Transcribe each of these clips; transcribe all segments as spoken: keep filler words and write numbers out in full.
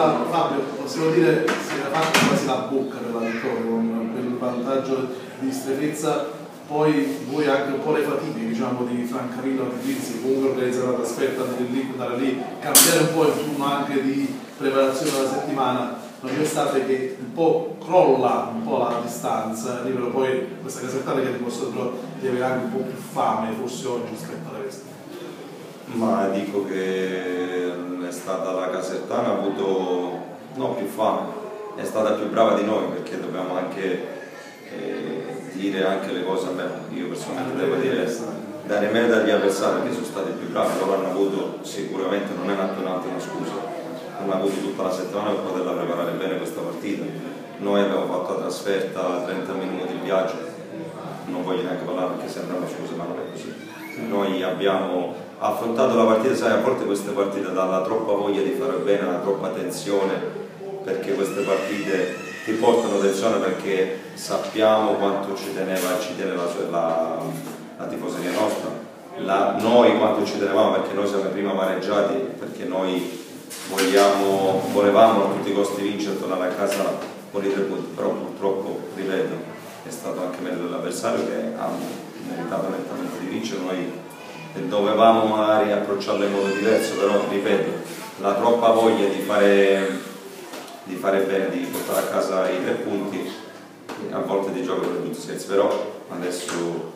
allora Fabio, possiamo dire che si era fatta quasi la bocca per la vittoria con quel vantaggio di strettezza, poi voi anche un po' le fatiche diciamo di Francavilla e di Vinzi, comunque organizzare la trasferta, andare lì, andare lì, cambiare un po' il turno anche di preparazione della settimana, non è estate che un po' crolla un po' la distanza, però poi questa Casertana che dimostra di avere anche un po' più fame forse oggi rispetto alla Vesta. Ma dico che è stata la Casertana, ha avuto no, più fame, è stata più brava di noi, perché dobbiamo anche eh, dire anche le cose, a me, io personalmente devo dire, dare merito agli avversari che sono stati più bravi, loro hanno avuto sicuramente, non è una scusa, hanno avuto tutta la settimana per poterla preparare bene questa partita. Noi abbiamo fatto la trasferta trenta minuti di viaggio, non voglio neanche parlare perché sembra una scusa, ma non è così. Noi abbiamo affrontato la partita, sai, a volte queste partite dalla troppa voglia di fare bene, la troppa tensione, perché queste partite ti portano tensione perché sappiamo quanto ci teneva, ci tiene la, la, la tifoseria nostra, la, noi quanto ci tenevamo, perché noi siamo prima amareggiati, perché noi vogliamo, volevamo a tutti i costi vincere e tornare a casa con i tre punti, però purtroppo, ripeto, è stato anche meglio l'avversario che ha meritato nettamente di vincere, noi dovevamo magari approcciarlo in modo diverso, però ripeto, la troppa voglia di fare, di fare bene, di portare a casa i tre punti, a volte ti gioca per tutti i scherzi, però adesso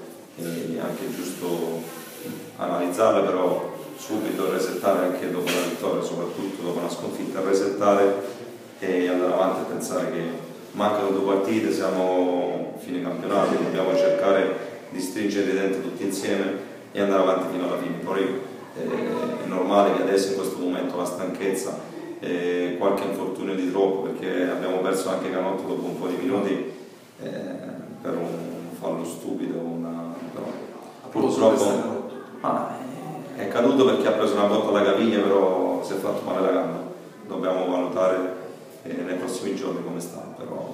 è anche giusto analizzarla, però subito resettare anche dopo la vittoria, soprattutto dopo una sconfitta, resettare e andare avanti e pensare che mancano due partite, siamo a fine campionato, dobbiamo cercare di stringere i denti tutti insieme e andare avanti fino alla fine. Poi eh, è normale che adesso in questo momento la stanchezza, eh, qualche infortunio di troppo, perché abbiamo perso anche Canotto dopo un po' di minuti eh, per un fallo stupido, una, però, purtroppo ah, è caduto perché ha preso una botta alla caviglia, però si è fatto male la gamba. Dobbiamo valutare eh, nei prossimi giorni come sta, però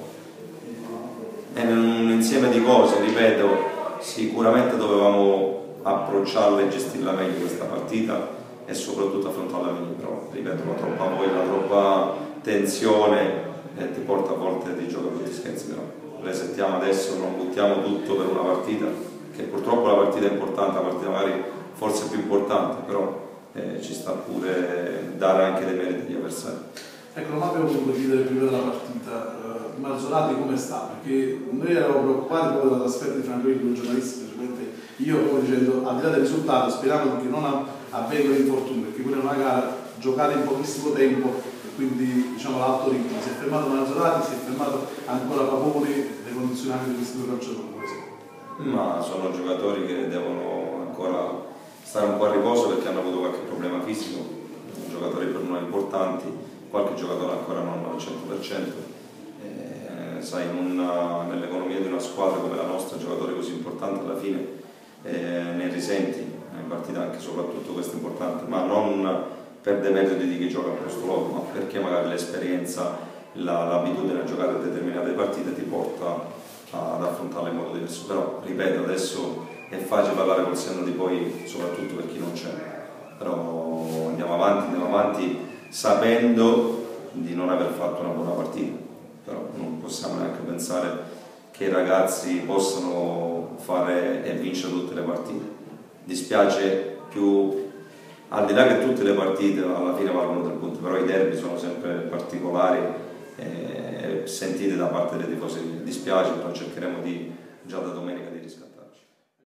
è un insieme di cose, ripeto, sicuramente dovevamo approcciarla e gestirla meglio questa partita e soprattutto affrontarla meglio, però ripeto, la troppa voglia, la troppa tensione eh, ti porta a volte di giocare tutti scherzi, però resettiamo adesso, non buttiamo tutto per una partita, che purtroppo la partita è importante, la partita magari forse più importante, però eh, ci sta pure dare anche dei meriti agli avversari. Ecco, non abbiamo voluto chiedere prima della partita, uh, Marzolati come sta? Perché noi eravamo preoccupati proprio della trasferta di Francavilla con i giornalisti, specialmente io come dicendo, al di là del risultato, sperando che non avvengano infortuni, perché quella è una gara giocata in pochissimo tempo e quindi diciamo l'alto ritmo. Si è fermato Marzolati, si è fermato ancora Pavoni, le condizioni anche di questi due calciatori. Ma sono giocatori che devono ancora stare un po' a riposo perché hanno avuto qualche problema fisico, giocatori per noi importanti, qualche giocatore ancora non al cento per cento. Eh, sai, nell'economia di una squadra come la nostra, giocatori così importanti alla fine eh, ne risenti, in partita anche soprattutto questo è importante, ma non per demerito di chi gioca al posto loro, ma perché magari l'esperienza, l'abitudine a giocare a determinate partite ti porta ad affrontarle in modo diverso. Però ripeto, adesso è facile parlare col senno di poi, soprattutto per chi non c'è, però andiamo avanti, andiamo avanti sapendo di non aver fatto una buona partita, però non possiamo neanche pensare che i ragazzi possano fare e vincere tutte le partite. Dispiace più, al di là che tutte le partite alla fine valgono tre punti, però i derby sono sempre particolari e sentiti da parte delle tifoserie. Dispiace, però cercheremo di, già da domenica di riscattare.